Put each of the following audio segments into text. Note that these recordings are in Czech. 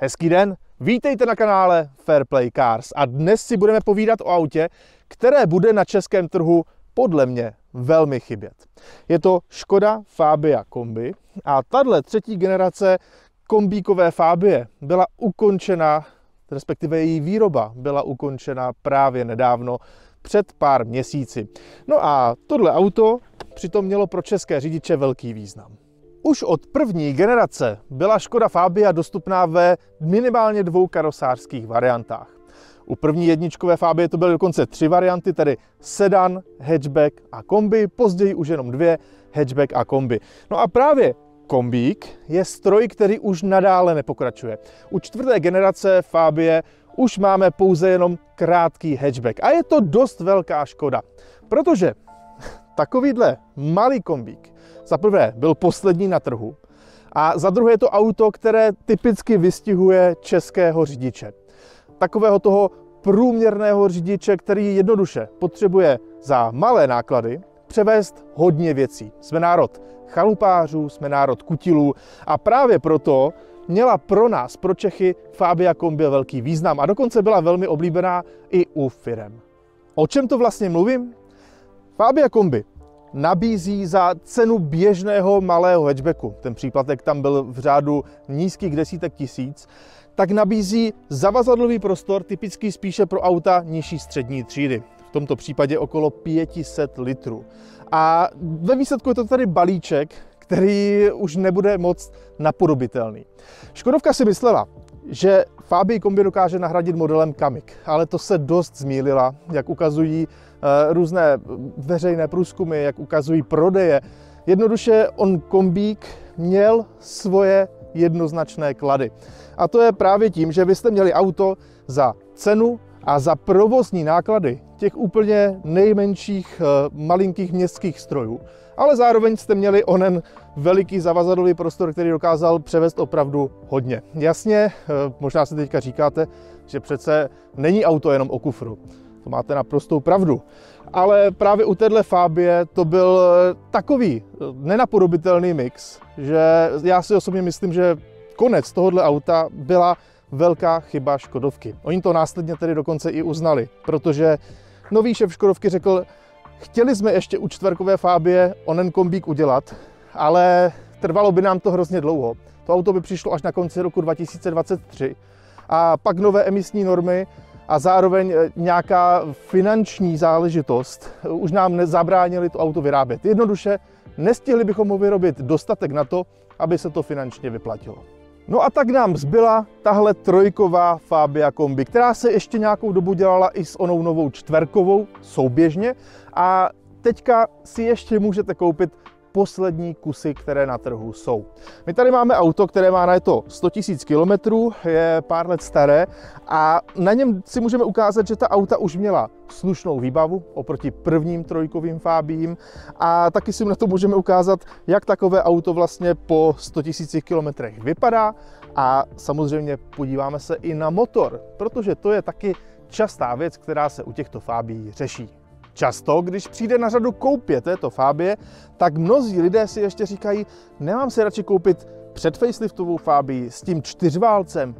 Hezký den, vítejte na kanále Fairplay Cars a dnes si budeme povídat o autě, které bude na českém trhu podle mě velmi chybět. Je to Škoda Fabia Kombi a tahle třetí generace kombíkové Fabie byla ukončena, respektive její výroba byla ukončena právě nedávno, před pár měsíci. No a tohle auto přitom mělo pro české řidiče velký význam. Už od první generace byla Škoda Fabia dostupná ve minimálně dvou karosářských variantách. U první jedničkové Fabie to byly dokonce 3 varianty, tedy sedan, hatchback a kombi, později už jenom 2, hatchback a kombi. No a právě kombík je stroj, který už nadále nepokračuje. U čtvrté generace Fabie už máme pouze jenom krátký hatchback a je to dost velká škoda, protože takovýhle malý kombík za prvé byl poslední na trhu a za druhé je to auto, které typicky vystihuje českého řidiče. Takového toho průměrného řidiče, který jednoduše potřebuje za malé náklady převést hodně věcí. Jsme národ chalupářů, jsme národ kutilů a právě proto měla pro nás, pro Čechy, Fabia Kombi velký význam a dokonce byla velmi oblíbená i u firem. O čem to vlastně mluvím? Fabia Kombi nabízí za cenu běžného malého hatchbacku, ten příplatek tam byl v řádu nízkých desítek tisíc, tak nabízí zavazadlový prostor typický spíše pro auta nižší střední třídy. V tomto případě okolo 500 litrů. A ve výsledku je to tady balíček, který už nebude moc napodobitelný. Škodovka si myslela, že Fabii Kombi dokáže nahradit modelem Kamiq, ale to se dost zmýlila, jak ukazují různé veřejné průzkumy, jak ukazují prodeje. Jednoduše on kombík měl svoje jednoznačné klady. A to je právě tím, že vy jste měli auto za cenu a za provozní náklady těch úplně nejmenších malinkých městských strojů, ale zároveň jste měli onen veliký zavazadlový prostor, který dokázal převést opravdu hodně. Jasně, možná si teďka říkáte, že přece není auto jenom o kufru. To máte naprostou pravdu. Ale právě u téhle Fabie to byl takový nenapodobitelný mix, že já si osobně myslím, že konec tohohle auta byla velká chyba Škodovky. Oni to následně tedy dokonce i uznali, protože nový šéf Škodovky řekl, chtěli jsme ještě u čtverkové Fabie onen kombík udělat, ale trvalo by nám to hrozně dlouho. To auto by přišlo až na konci roku 2023 a pak nové emisní normy a zároveň nějaká finanční záležitost už nám nezabránili to auto vyrábět. Jednoduše nestihli bychom ho vyrobit dostatek na to, aby se to finančně vyplatilo. No a tak nám zbyla tahle trojková Fabia Kombi, která se ještě nějakou dobu dělala i s onou novou čtverkovou souběžně a teďka si ještě můžete koupit poslední kusy, které na trhu jsou. My tady máme auto, které má najeto 100 000 km, je pár let staré a na něm si můžeme ukázat, že ta auta už měla slušnou výbavu oproti prvním trojkovým Fabiím a taky si na to můžeme ukázat, jak takové auto vlastně po 100 000 km vypadá a samozřejmě podíváme se i na motor, protože to je taky častá věc, která se u těchto Fabií řeší. Často, když přijde na řadu koupě této Fabie, tak mnozí lidé si ještě říkají, nemám si radši koupit před faceliftovou Fabii s tím čtyřválcem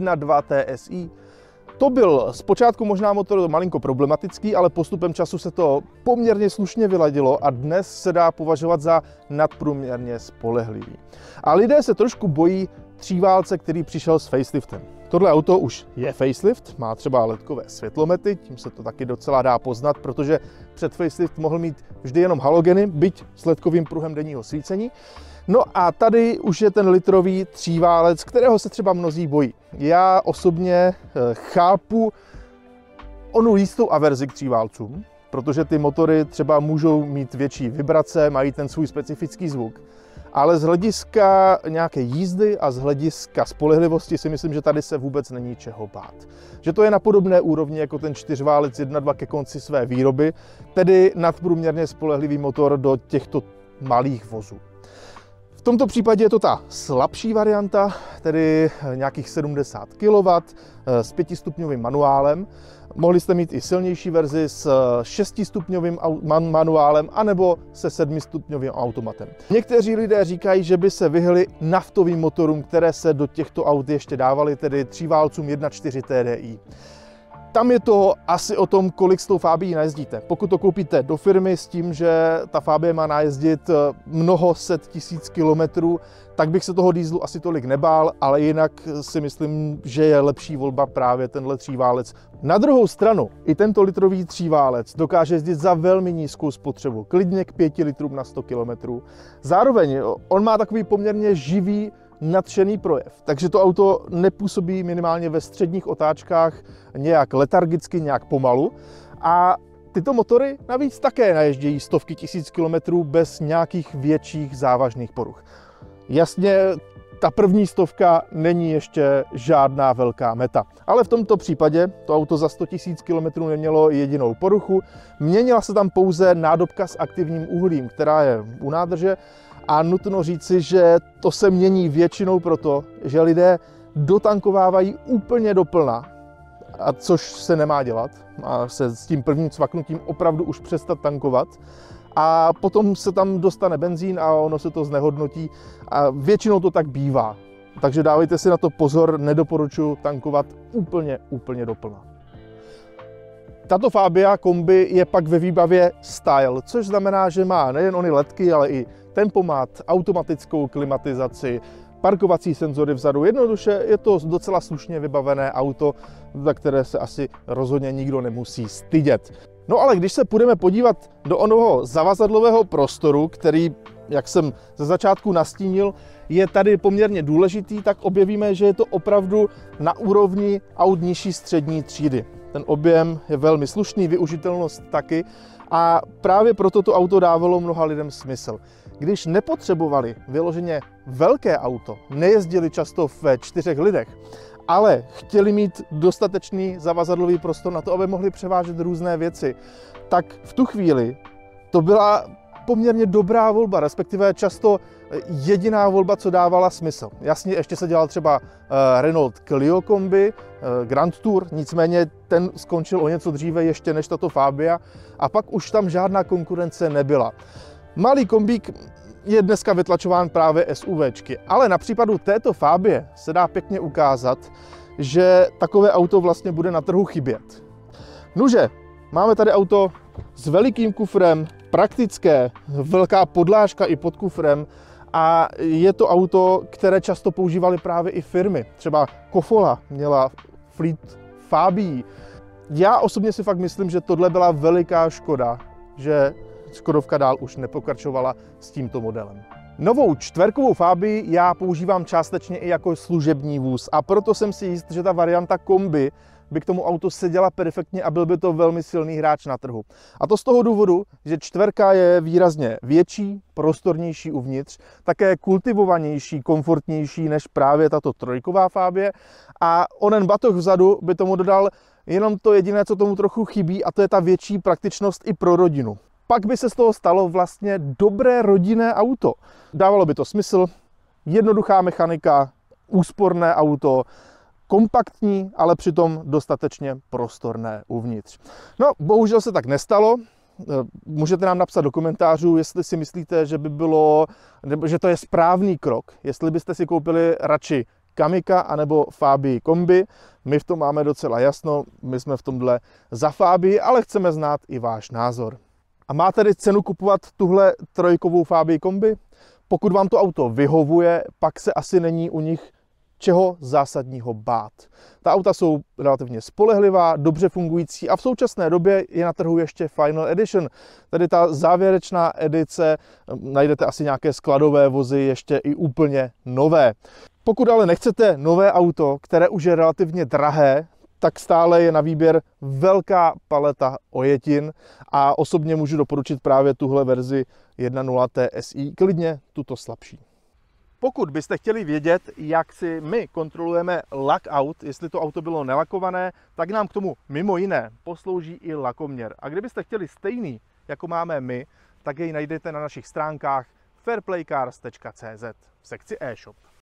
1.2 TSI. To byl zpočátku možná motor malinko problematický, ale postupem času se to poměrně slušně vyladilo a dnes se dá považovat za nadprůměrně spolehlivý. A lidé se trošku bojí tříválce, který přišel s faceliftem. Tohle auto už je facelift, má třeba ledkové světlomety, tím se to taky docela dá poznat, protože před facelift mohl mít vždy jenom halogeny, byť s ledkovým pruhem denního svícení. No a tady už je ten litrový tříválec, kterého se třeba mnozí bojí. Já osobně chápu onu jistou averzi k tříválcům, protože ty motory třeba můžou mít větší vibrace, mají ten svůj specifický zvuk. Ale z hlediska nějaké jízdy a z hlediska spolehlivosti si myslím, že tady se vůbec není čeho bát. Že to je na podobné úrovni jako ten čtyřválec 1.2 ke konci své výroby, tedy nadprůměrně spolehlivý motor do těchto malých vozů. V tomto případě je to ta slabší varianta, tedy nějakých 70 kW s 5stupňovým manuálem. Mohli jste mít i silnější verzi s 6stupňovým manuálem anebo se 7stupňovým automatem. Někteří lidé říkají, že by se vyhli naftovým motorům, které se do těchto aut ještě dávaly, tedy tříválcům 1.4 TDI. Tam je to asi o tom, kolik s tou Fabií najezdíte. Pokud to koupíte do firmy s tím, že ta Fabie má najezdit mnoho set tisíc kilometrů, tak bych se toho dieselu asi tolik nebál, ale jinak si myslím, že je lepší volba právě tenhle tříválec. Na druhou stranu, i tento litrový tříválec dokáže jezdit za velmi nízkou spotřebu, klidně k 5 litrům na 100 km. Zároveň on má takový poměrně živý, nadšený projev, takže to auto nepůsobí minimálně ve středních otáčkách nějak letargicky, nějak pomalu a tyto motory navíc také naježdějí stovky tisíc kilometrů bez nějakých větších závažných poruch. Jasně, ta první stovka není ještě žádná velká meta, ale v tomto případě to auto za 100 000 km nemělo jedinou poruchu, měnila se tam pouze nádobka s aktivním uhlím, která je u nádrže. A nutno říci, že to se mění většinou proto, že lidé dotankovávají úplně doplna, a což se nemá dělat. Má se s tím prvním cvaknutím opravdu už přestat tankovat. A potom se tam dostane benzín a ono se to znehodnotí. A většinou to tak bývá. Takže dávejte si na to pozor, nedoporučuji tankovat úplně doplna. Tato Fabia kombi je pak ve výbavě Style, což znamená, že má nejen ony ledky, ale i tempomat, automatickou klimatizaci, parkovací senzory vzadu. Jednoduše je to docela slušně vybavené auto, za které se asi rozhodně nikdo nemusí stydět. No ale když se půjdeme podívat do onoho zavazadlového prostoru, který, jak jsem ze začátku nastínil, je tady poměrně důležitý, tak objevíme, že je to opravdu na úrovni aut nižší střední třídy. Ten objem je velmi slušný, využitelnost taky a právě proto to auto dávalo mnoha lidem smysl. Když nepotřebovali vyloženě velké auto, nejezdili často ve 4 lidech, ale chtěli mít dostatečný zavazadlový prostor na to, aby mohli převážet různé věci, tak v tu chvíli to byla poměrně dobrá volba, respektive často jediná volba, co dávala smysl. Jasně, ještě se dělal třeba Renault Clio kombi, Grand Tour, nicméně ten skončil o něco dříve ještě než tato Fabia a pak už tam žádná konkurence nebyla. Malý kombík je dneska vytlačován právě SUVčky, ale na případu této Fabie se dá pěkně ukázat, že takové auto vlastně bude na trhu chybět. Nuže, máme tady auto s velikým kufrem, praktické, velká podlážka i pod kufrem a je to auto, které často používaly právě i firmy. Třeba Kofola měla fleet Fabii. Já osobně si fakt myslím, že tohle byla veliká škoda, že Škodovka dál už nepokračovala s tímto modelem. Novou čtverkovou Fabii já používám částečně i jako služební vůz a proto jsem si jist, že ta varianta kombi by k tomu autu seděla perfektně a byl by to velmi silný hráč na trhu. A to z toho důvodu, že čtverka je výrazně větší, prostornější uvnitř, také kultivovanější, komfortnější než právě tato trojková Fabie a onen batoh vzadu by tomu dodal jenom to jediné, co tomu trochu chybí, a to je ta větší praktičnost i pro rodinu. Pak by se z toho stalo vlastně dobré rodinné auto. Dávalo by to smysl, jednoduchá mechanika, úsporné auto, kompaktní, ale přitom dostatečně prostorné uvnitř. No, bohužel se tak nestalo. Můžete nám napsat do komentářů, jestli si myslíte, že by bylo, nebo že to je správný krok, jestli byste si koupili radši Kamika anebo Fabii kombi. My v tom máme docela jasno, my jsme v tomhle za Fabii, ale chceme znát i váš názor. A má tedy cenu kupovat tuhle trojkovou Fabii kombi? Pokud vám to auto vyhovuje, pak se asi není u nich čeho zásadního bát. Ta auta jsou relativně spolehlivá, dobře fungující a v současné době je na trhu ještě Final Edition, tedy ta závěrečná edice. Najdete asi nějaké skladové vozy, ještě i úplně nové. Pokud ale nechcete nové auto, které už je relativně drahé, tak stále je na výběr velká paleta ojetin a osobně můžu doporučit právě tuhle verzi 1.0 TSI, klidně tuto slabší. Pokud byste chtěli vědět, jak si my kontrolujeme lak aut, jestli to auto bylo nelakované, tak nám k tomu mimo jiné poslouží i lakoměr. A kdybyste chtěli stejný, jako máme my, tak jej najdete na našich stránkách fairplaycars.cz v sekci e-shop.